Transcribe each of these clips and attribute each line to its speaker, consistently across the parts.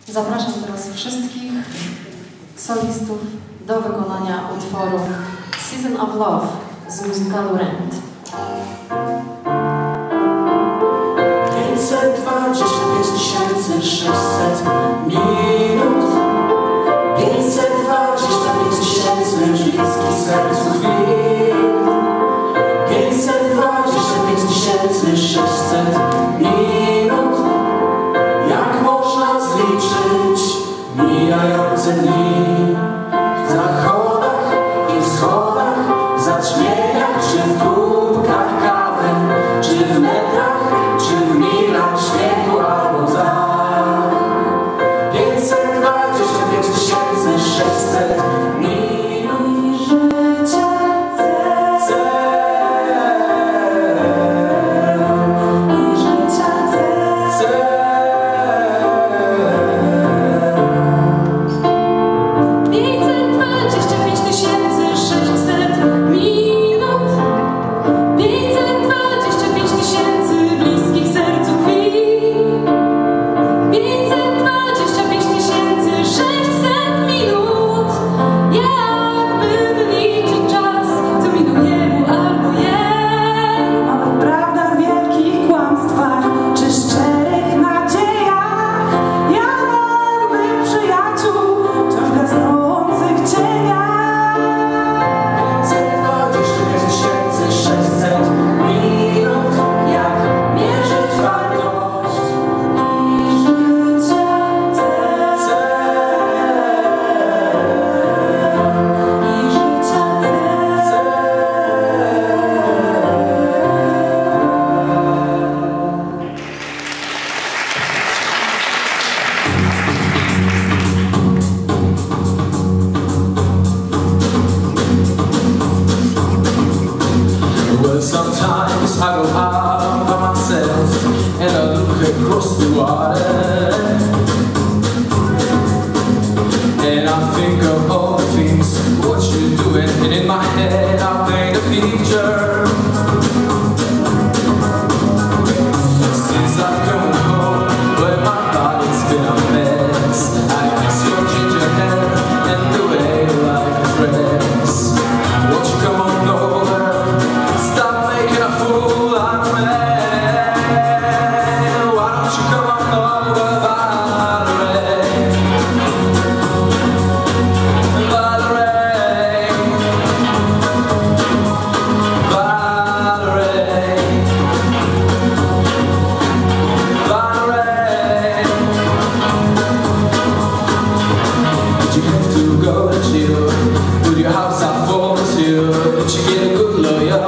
Speaker 1: Zapraszam teraz wszystkich solistów do wykonania utworu Season of Love z musicalu Rent.
Speaker 2: 525 600 minut, 525 000 bliskich sercu chwil, 525 600 minut. Jak można zliczyć mijające dni w zachodach i wschodach, w zaćmieniach czy w kubkach kawy, czy w metrach, czy w milach śmiechu albo łzach. 525 600 minut życia Sometimes I go out by myself and I look across the water, and I think of all the things what you're doing, and in my head I paint a picture. Since I've come home, where my body's been a mess, I miss your ginger hair and the way you like a dress. Won't you come on over? Stop making a fool out of me. Why don't you come on over, Valerie? Valerie, Valerie, Valerie. Did you have to go to jail? Put your house up for sale? Did you get a good lawyer?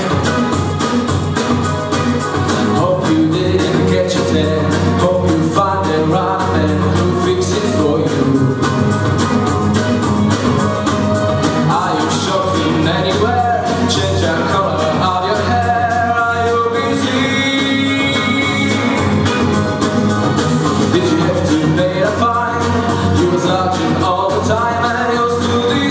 Speaker 2: Hope you didn't catch your tan. Hope you find the right man who fix it for you. Are you shopping anywhere? Change the color of your hair. Are you busy? Did you have to pay a fine? You was lodging all the time and you're still the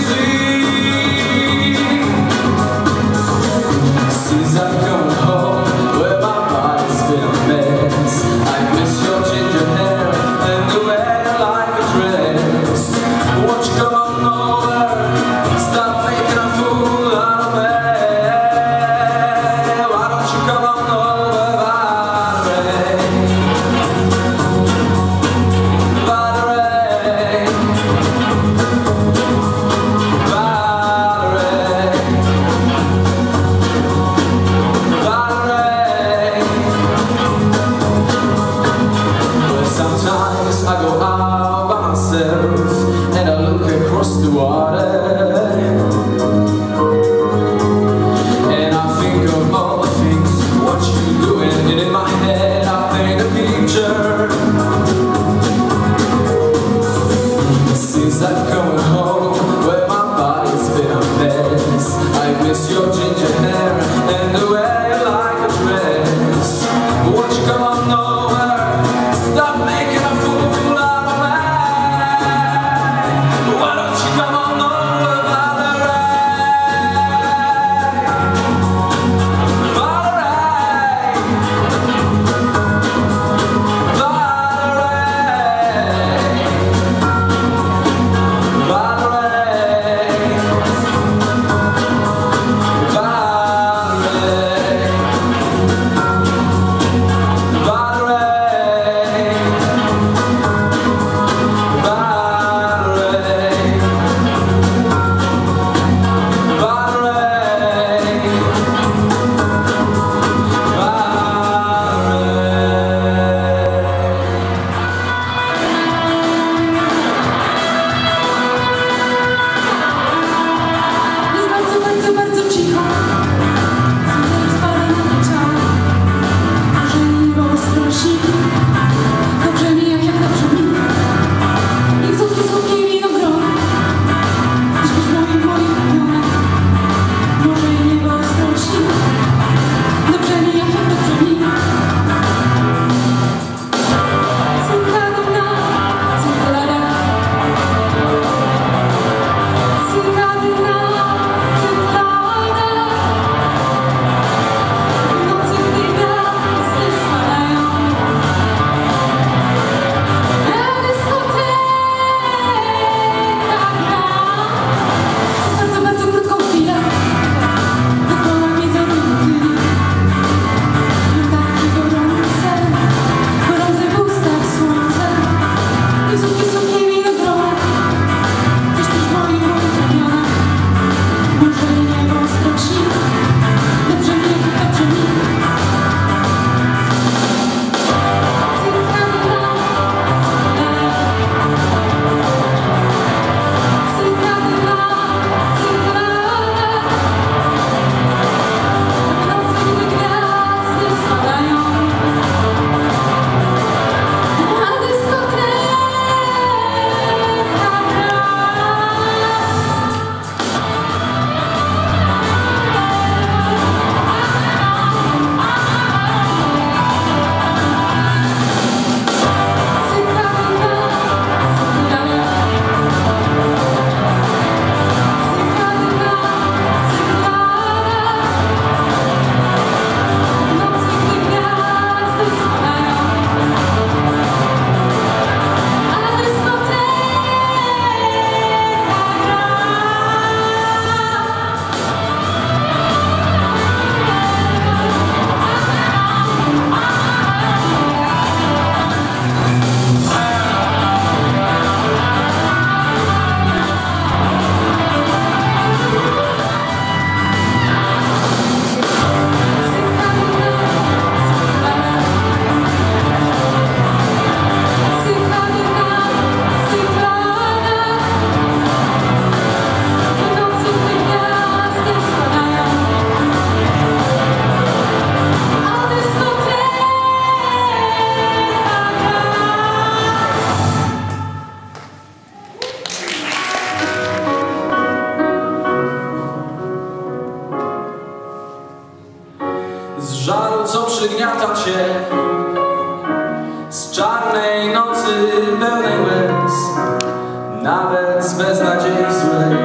Speaker 2: jasnej nocy pełnej łez, nawet z beznadziei złej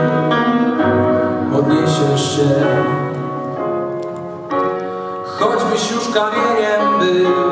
Speaker 2: podniesiesz się. Choćbyś już kamieniem był,